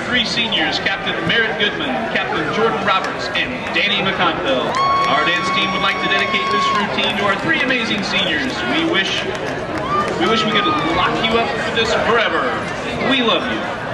three seniors, Captain Merritt Goodman, Captain Jordan Roberts, and Danny McConville. Our dance team would like to dedicate this routine to our three amazing seniors. We wish we could lock you up for this forever. We love you.